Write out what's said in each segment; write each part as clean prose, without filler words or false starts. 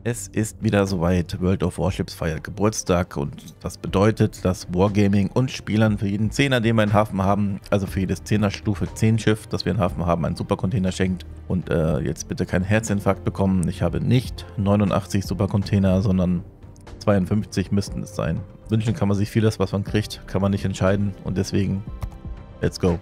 Es ist wieder soweit. World of Warships feiert Geburtstag und das bedeutet, dass Wargaming und Spielern für jeden Zehner, den wir einen Hafen haben, also für jedes 10er Stufe 10 Schiff, das wir einen Hafen haben, einen Supercontainer schenkt. Und jetzt bitte keinen Herzinfarkt bekommen. Ich habe nicht 89 Supercontainer, sondern 52 müssten es sein. Wünschen kann man sich vieles, was man kriegt, kann man nicht entscheiden und deswegen, let's go.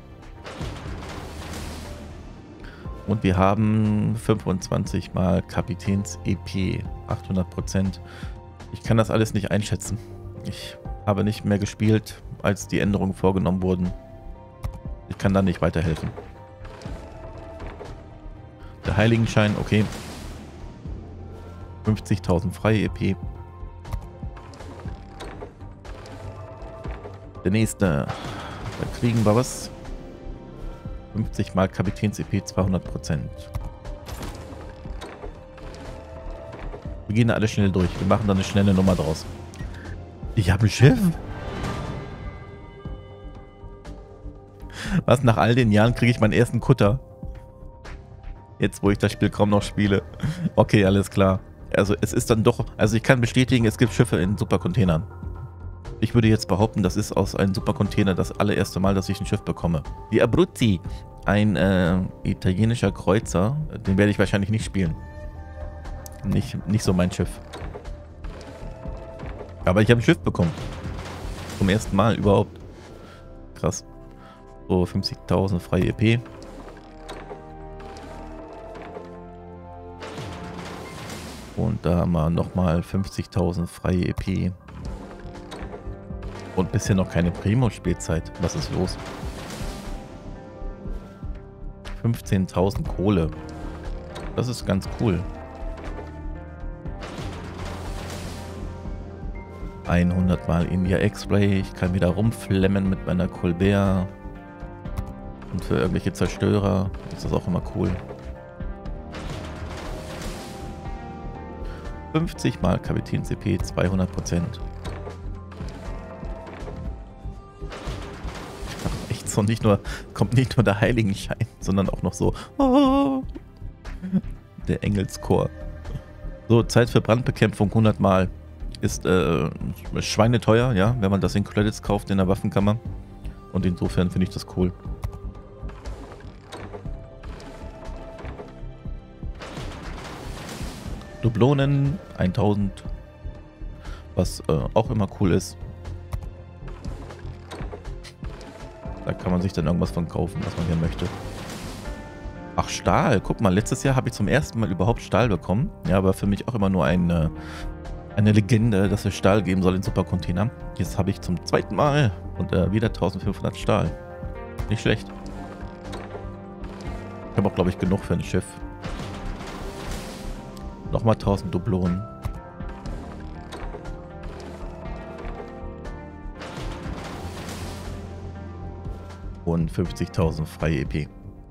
Und wir haben 25 mal Kapitäns EP, 800%. Ich kann das alles nicht einschätzen. Ich habe nicht mehr gespielt, als die Änderungen vorgenommen wurden. Ich kann da nicht weiterhelfen. Der Heiligenschein, okay. 50.000 freie EP. Der nächste. Da kriegen wir was. 50 mal Kapitäns-EP 200%. Wir gehen da alle schnell durch. Wir machen da eine schnelle Nummer draus. Ich habe ein Schiff. Was, nach all den Jahren kriege ich meinen ersten Kutter? Jetzt, wo ich das Spiel kaum noch spiele. Okay, alles klar. Also es ist dann doch... Also ich kann bestätigen, es gibt Schiffe in Supercontainern. Ich würde jetzt behaupten, das ist aus einem Supercontainer das allererste Mal, dass ich ein Schiff bekomme. Die Abruzzi, ein italienischer Kreuzer, den werde ich wahrscheinlich nicht spielen. Nicht so mein Schiff. Aber ich habe ein Schiff bekommen. Zum ersten Mal überhaupt. Krass. So, 50.000 freie EP. Und da haben wir nochmal 50.000 freie EP. Und bisher noch keine Primo-Spielzeit. Was ist los? 15.000 Kohle. Das ist ganz cool. 100 mal India X-Ray. Ich kann wieder rumflemmen mit meiner Colbert. Und für irgendwelche Zerstörer ist das auch immer cool. 50 mal Kapitän-CP 200%. Und nicht nur, kommt nicht nur der Heiligenschein, sondern auch noch so der Engelschor. So, Zeit für Brandbekämpfung 100 Mal. Ist schweineteuer, ja, wenn man das in Credits kauft in der Waffenkammer. Und insofern finde ich das cool. Dublonen 1000, was auch immer cool ist. Da kann man sich dann irgendwas von kaufen, was man hier möchte. Ach, Stahl. Guck mal, letztes Jahr habe ich zum ersten Mal überhaupt Stahl bekommen. Ja, aber für mich auch immer nur eine Legende, dass es Stahl geben soll in Supercontainer. Jetzt habe ich zum zweiten Mal und wieder 1500 Stahl. Nicht schlecht. Ich habe auch, glaube ich, genug für ein Schiff. Nochmal 1000 Dublonen. Und 50.000 freie EP.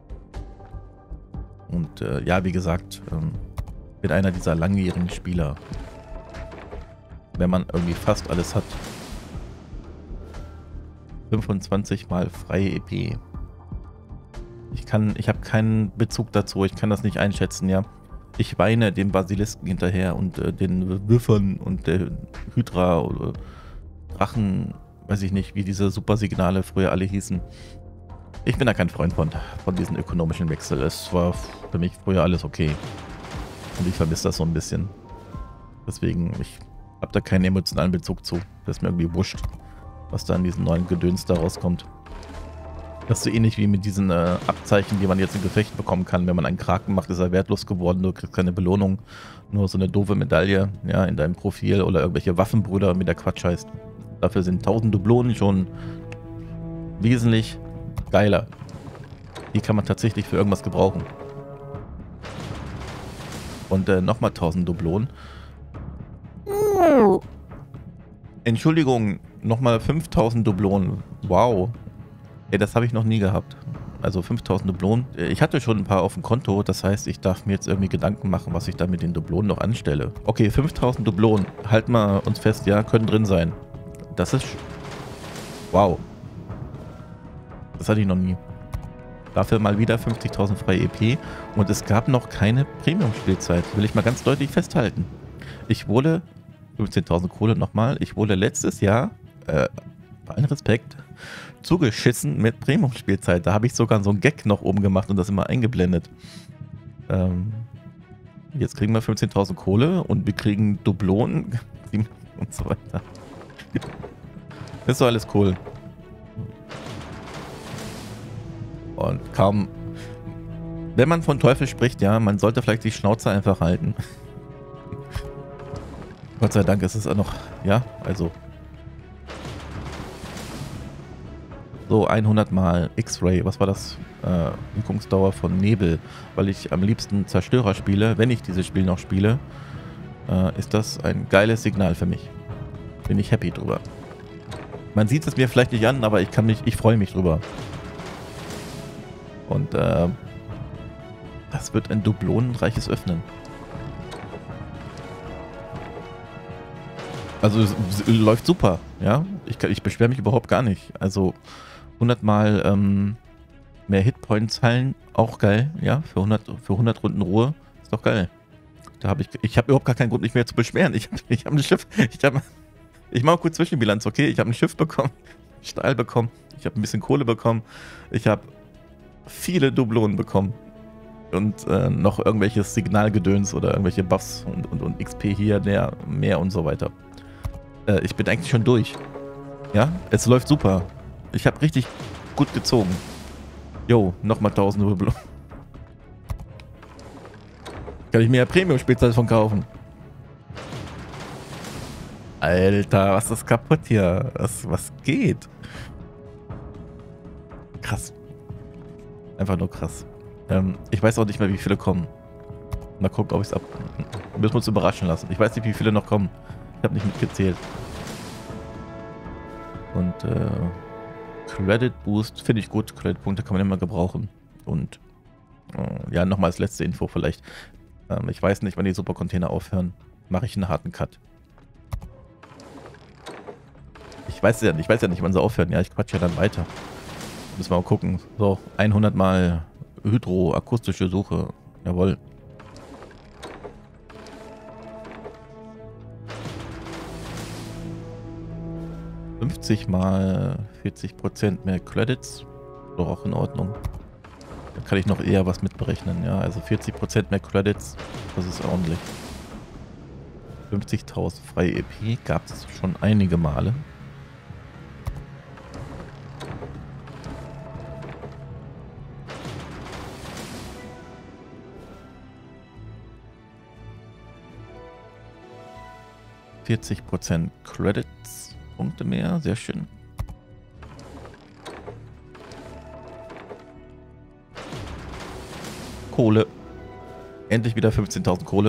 Und ja, wie gesagt, bin einer dieser langjährigen Spieler. Wenn man irgendwie fast alles hat. 25 mal freie EP. Ich habe keinen Bezug dazu, ich kann das nicht einschätzen, ja. Ich weine dem Basilisken hinterher und den Würfern und der Hydra oder Drachen, weiß ich nicht, wie diese Supersignale früher alle hießen. Ich bin da kein Freund von diesen ökonomischen Wechsel. Es war für mich früher alles okay. Und ich vermisse das so ein bisschen. Deswegen, ich habe da keinen emotionalen Bezug zu. Das ist mir irgendwie wurscht, was da in diesen neuen Gedöns da rauskommt. Das ist so ähnlich wie mit diesen Abzeichen, die man jetzt in Gefechten bekommen kann. Wenn man einen Kraken macht, ist er wertlos geworden. Du kriegst keine Belohnung. Nur so eine doofe Medaille, ja, in deinem Profil oder irgendwelche Waffenbrüder, wie der Quatsch heißt. Dafür sind 1000 Dublonen schon wesentlich geiler. Die kann man tatsächlich für irgendwas gebrauchen. Und nochmal 1000 Dublonen. Entschuldigung, nochmal 5000 Dublonen. Wow. Ey, das habe ich noch nie gehabt. Also 5000 Dublonen. Ich hatte schon ein paar auf dem Konto, das heißt, ich darf mir jetzt irgendwie Gedanken machen, was ich da mit den Dublonen noch anstelle. Okay, 5000 Dublonen. Halten wir uns fest, ja, können drin sein. Das ist... Wow. Das hatte ich noch nie. Dafür mal wieder 50.000 freie EP und es gab noch keine Premium-Spielzeit. Will ich mal ganz deutlich festhalten. Ich wurde 15.000 Kohle nochmal. Ich wurde letztes Jahr, bei allen Respekt, zugeschissen mit Premium-Spielzeit. Da habe ich sogar so einen Gag noch oben gemacht und das immer eingeblendet. Jetzt kriegen wir 15.000 Kohle und wir kriegen Dublonen und so weiter. Ist doch alles cool. Und kaum, wenn man von Teufel spricht, ja, man sollte vielleicht die Schnauze einfach halten. Gott sei Dank ist es auch noch, ja, also so 100 mal X-Ray, was war das? Wirkungsdauer von Nebel, weil ich am liebsten Zerstörer spiele. Wenn ich dieses Spiel noch spiele, ist das ein geiles Signal für mich. Bin ich happy drüber. Man sieht es mir vielleicht nicht an, aber ich freue mich drüber. Und das wird ein dublonenreiches Öffnen. Also es läuft super, ja. Ich beschwere mich überhaupt gar nicht. Also 100 mal mehr Hitpoints heilen, auch geil, ja. Für 100 Runden Ruhe, ist doch geil. Da habe ich habe überhaupt gar keinen Grund, mich mehr zu beschweren. Ich habe ein Schiff, ich mache kurz Zwischenbilanz, okay? Ich habe ein Schiff bekommen, Stahl bekommen, ich habe ein bisschen Kohle bekommen, ich habe viele Dublonen bekommen und noch irgendwelches Signalgedöns oder irgendwelche Buffs und XP hier, mehr und so weiter. Ich bin eigentlich schon durch. Ja, es läuft super. Ich habe richtig gut gezogen. Jo, nochmal 1000 Rubel. Kann ich mir ja Premium-Spielzeit von kaufen. Alter, was ist kaputt hier? Was geht? Krass. Einfach nur krass. Ich weiß auch nicht mehr, wie viele kommen. Mal gucken, ob ich es müssen wir uns überraschen lassen. Ich weiß nicht, wie viele noch kommen. Ich habe nicht mitgezählt. Und Credit Boost finde ich gut. Credit-Punkte kann man immer gebrauchen. Und ja, nochmal als letzte Info vielleicht. Ich weiß nicht, wann die Supercontainer aufhören. Mache ich einen harten Cut. Ich weiß ja nicht, wann sie aufhören. Ja, ich quatsche ja dann weiter. Müssen wir mal gucken. So, 100 mal Hydro-akustische Suche. Jawohl. Mal 40% mehr Credits. Doch auch in Ordnung. Da kann ich noch eher was mitberechnen. Ja, also 40% mehr Credits. Das ist ordentlich. 50.000 freie EP gab es schon einige Male. %, Credits, Punkte mehr, sehr schön. Kohle. Endlich wieder 15.000 Kohle.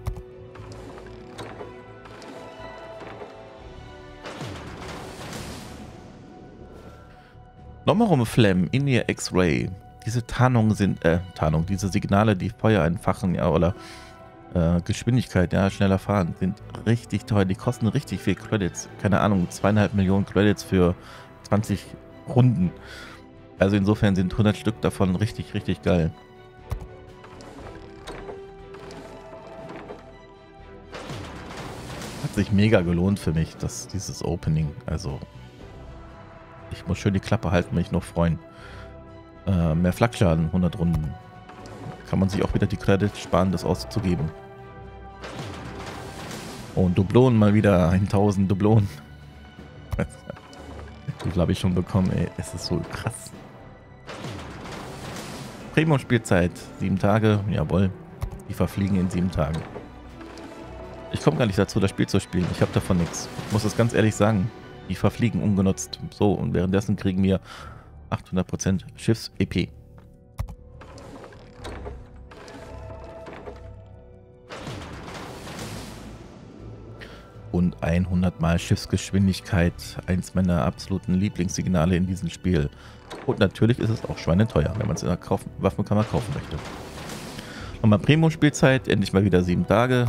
Nochmal rumflammen in ihr X-Ray. Diese Tarnungen sind, diese Signale, die Feuer entfachen, ja, oder Geschwindigkeit, ja, schneller fahren, sind richtig teuer. Die kosten richtig viel Credits. Keine Ahnung, 2,5 Millionen Credits für 20 Runden. Also insofern sind 100 Stück davon richtig, richtig geil. Hat sich mega gelohnt für mich, dieses Opening. Also ich muss schön die Klappe halten, mich noch freuen. Mehr Flakschaden, 100 Runden. Kann man sich auch wieder die Credits sparen, das auszugeben. Und Dublonen mal wieder, 1000 Dublonen. Wie viel habe ich schon bekommen, ey. Es ist so krass. Premium-Spielzeit, 7 Tage, jawohl. Die verfliegen in 7 Tagen. Ich komme gar nicht dazu, das Spiel zu spielen. Ich habe davon nichts. Ich muss das ganz ehrlich sagen. Die verfliegen ungenutzt. So, und währenddessen kriegen wir 800% Schiffs-EP. Und 100 mal Schiffsgeschwindigkeit, eins meiner absoluten Lieblingssignale in diesem Spiel. Und natürlich ist es auch schweineteuer, wenn man es in der Waffenkammer kaufen möchte. Nochmal Premium-Spielzeit, endlich mal wieder 7 Tage.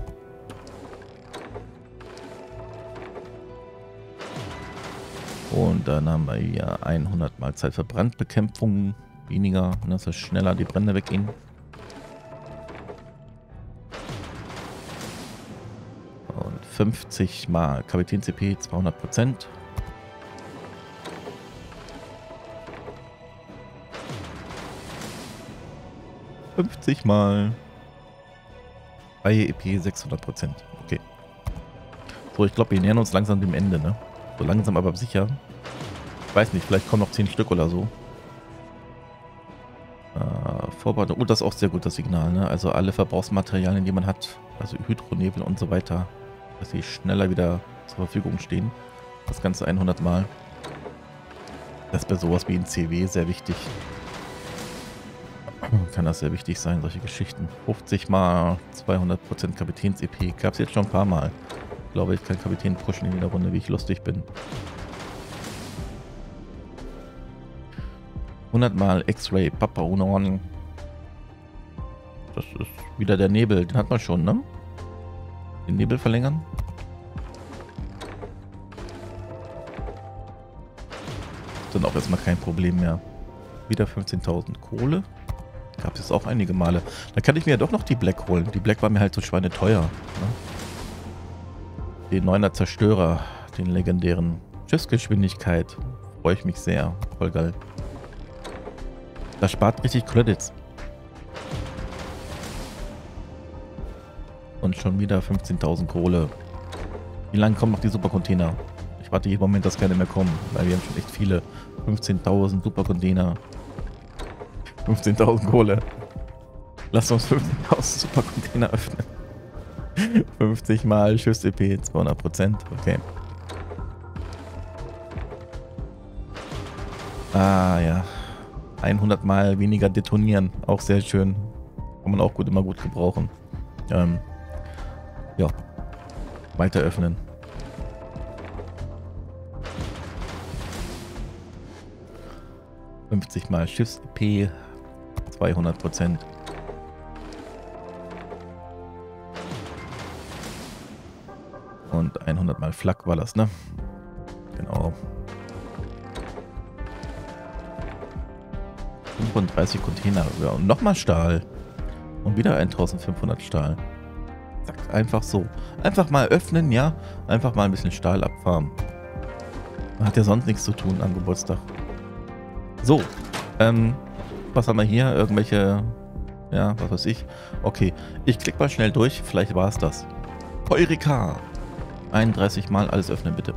Und dann haben wir hier 100 mal Zeit für Brandbekämpfung, weniger, dass schneller die Brände weggehen. 50 mal Kapitän-CP 200%. Mal Freie EP 600%. Okay. So, ich glaube, wir nähern uns langsam dem Ende, ne? So langsam, aber sicher. Ich weiß nicht, vielleicht kommen noch 10 Stück oder so. Vorbereitung. Oh, das ist auch sehr gut, das Signal, ne? Also alle Verbrauchsmaterialien, die man hat, also Hydronebel und so weiter, dass sie schneller wieder zur Verfügung stehen. Das Ganze 100 Mal. Das ist bei sowas wie in CW sehr wichtig. Kann das sehr wichtig sein, solche Geschichten. 50 mal 200% Kapitäns-EP. Gab es jetzt schon ein paar Mal. Ich glaube, ich kann Kapitän pushen in jeder Runde, wie ich lustig bin. 100 mal X-Ray Papa ohne Warnung. Das ist wieder der Nebel. Den hat man schon, ne? Den Nebel verlängern. Dann auch erstmal kein Problem mehr. Wieder 15.000 Kohle. Gab es auch einige Male. Da kann ich mir ja doch noch die Black holen. Die Black war mir halt so schweineteuer. Ne? Den 9er Zerstörer, den legendären. Schiffsgeschwindigkeit. Freue ich mich sehr. Voll geil. Das spart richtig Credits. Und schon wieder 15.000 Kohle. Wie lange kommen noch die Supercontainer? Ich warte jeden Moment, dass keine mehr kommen, weil wir haben schon echt viele. 15.000 Supercontainer. 15.000 Kohle. Lass uns 15.000 Supercontainer öffnen. 50 mal Schiffs-EP, 200%. Okay. Ah, ja. 100 mal weniger detonieren. Auch sehr schön. Kann man auch gut, immer gut gebrauchen. Ja. Weiter öffnen. Mal Schiffs-EP, 200%. Und 100 mal Flak war das, ne? Genau. 35 Container. Ja, und nochmal Stahl. Und wieder 1500 Stahl. Zack, einfach so. Einfach mal öffnen, ja. Einfach mal ein bisschen Stahl abfarmen. Man hat ja sonst nichts zu tun am Geburtstag. So. Was haben wir hier? Irgendwelche... Ja, was weiß ich. Okay. Ich klicke mal schnell durch. Vielleicht war es das. Eureka! 31 Mal alles öffnen, bitte.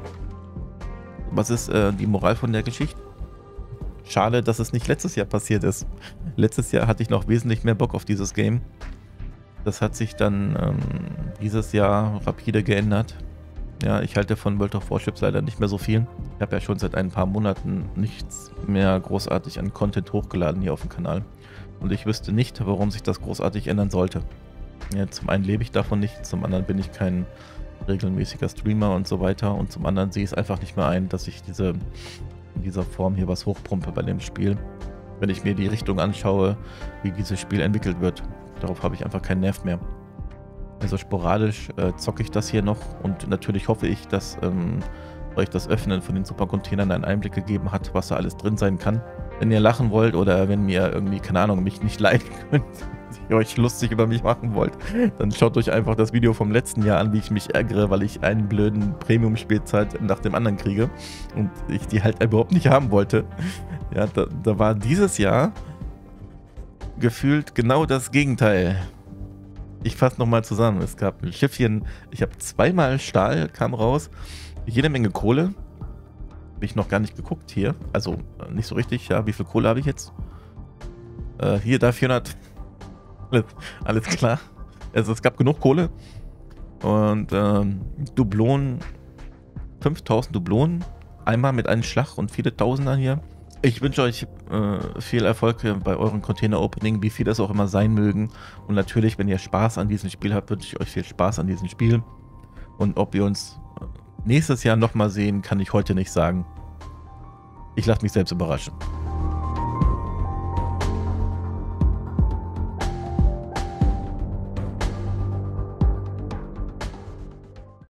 Was ist die Moral von der Geschichte? Schade, dass es nicht letztes Jahr passiert ist. Letztes Jahr hatte ich noch wesentlich mehr Bock auf dieses Game. Das hat sich dann dieses Jahr rapide geändert. Ja, ich halte von World of Warships leider nicht mehr so viel. Ich habe ja schon seit ein paar Monaten nichts mehr großartig an Content hochgeladen hier auf dem Kanal. Und ich wüsste nicht, warum sich das großartig ändern sollte. Ja, zum einen lebe ich davon nicht, zum anderen bin ich kein regelmäßiger Streamer und so weiter. Und zum anderen sehe ich es einfach nicht mehr ein, dass ich in dieser Form hier was hochpumpe bei dem Spiel. Wenn ich mir die Richtung anschaue, wie dieses Spiel entwickelt wird. Darauf habe ich einfach keinen Nerv mehr. Also sporadisch zocke ich das hier noch und natürlich hoffe ich, dass euch das Öffnen von den Supercontainern einen Einblick gegeben hat, was da alles drin sein kann. Wenn ihr lachen wollt oder wenn ihr irgendwie, keine Ahnung, mich nicht leiden könnt, ihr euch lustig über mich machen wollt, dann schaut euch einfach das Video vom letzten Jahr an, wie ich mich ärgere, weil ich einen blöden Premium-Spielzeit nach dem anderen kriege und ich die halt überhaupt nicht haben wollte. Ja, da war dieses Jahr gefühlt genau das Gegenteil. Ich fasse nochmal zusammen. Es gab ein Schiffchen, ich habe zweimal Stahl, kam raus, jede Menge Kohle. Habe ich noch gar nicht geguckt hier. Also nicht so richtig, ja. Wie viel Kohle habe ich jetzt? Hier, da 400. Alles klar. Also es gab genug Kohle. Und Dublonen, 5000 Dublonen. Einmal mit einem Schlag und viele Tausender hier. Ich wünsche euch viel Erfolg bei euren Container-Opening, wie viel das auch immer sein mögen. Und natürlich, wenn ihr Spaß an diesem Spiel habt, wünsche ich euch viel Spaß an diesem Spiel. Und ob wir uns nächstes Jahr nochmal sehen, kann ich heute nicht sagen. Ich lasse mich selbst überraschen.